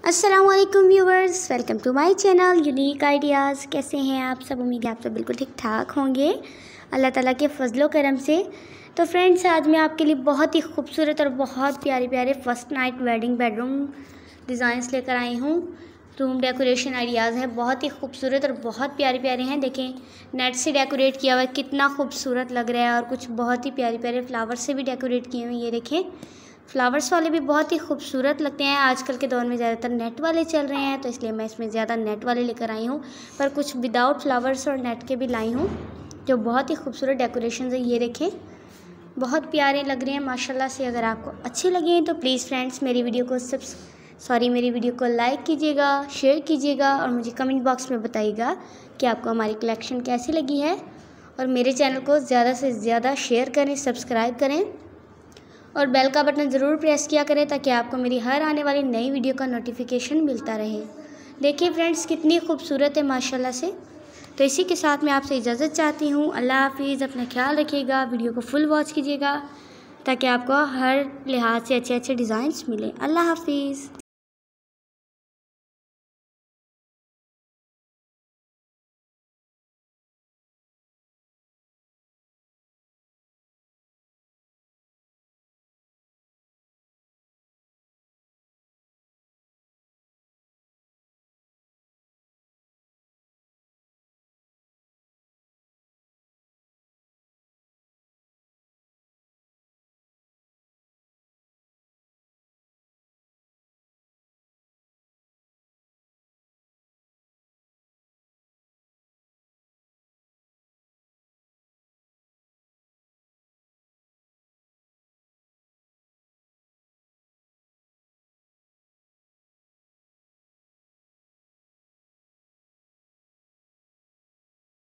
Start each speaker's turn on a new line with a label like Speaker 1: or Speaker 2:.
Speaker 1: अस्सलामुअलैकुम viewers, welcome to my channel unique ideas. कैसे हैं आप सब? उम्मीद है आप सब बिल्कुल ठीक ठाक होंगे अल्लाह ताला के फजलो करम से। तो फ्रेंड्स, आज मैं आपके लिए बहुत ही खूबसूरत और बहुत प्यारे प्यारे first night wedding bedroom designs लेकर आई हूँ। रूम डेकोरेशन आइडियाज़ है, बहुत ही खूबसूरत और बहुत प्यारे प्यारे हैं। देखें, नेट से डेकोरेट किया हुआ है, कितना खूबसूरत लग रहा है। और कुछ बहुत ही प्यारे प्यारे फ्लावर से भी डेकोरेट किए हुए हैं। ये देखें, फ्लावर्स वाले भी बहुत ही खूबसूरत लगते हैं। आजकल के दौर में ज़्यादातर नेट वाले चल रहे हैं, तो इसलिए मैं इसमें ज़्यादा नेट वाले लेकर आई हूँ। पर कुछ विदाउट फ्लावर्स और नेट के भी लाई हूँ, जो बहुत ही खूबसूरत डेकोरेशन है। ये देखें, बहुत प्यारे लग रहे हैं माशाल्लाह से। अगर आपको अच्छे लगे तो प्लीज़ फ्रेंड्स मेरी वीडियो को लाइक कीजिएगा, शेयर कीजिएगा और मुझे कमेंट बॉक्स में बताइएगा कि आपको हमारी कलेक्शन कैसी लगी है। और मेरे चैनल को ज़्यादा से ज़्यादा शेयर करें, सब्सक्राइब करें और बेल का बटन ज़रूर प्रेस किया करें, ताकि आपको मेरी हर आने वाली नई वीडियो का नोटिफिकेशन मिलता रहे। देखिए फ्रेंड्स, कितनी खूबसूरत है माशाल्लाह से। तो इसी के साथ मैं आपसे इजाज़त चाहती हूँ। अल्लाह हाफिज़। अपना ख्याल रखिएगा, वीडियो को फुल वॉच कीजिएगा ताकि आपको हर लिहाज से अच्छे अच्छे डिज़ाइंस मिलें। अल्लाह हाफिज़।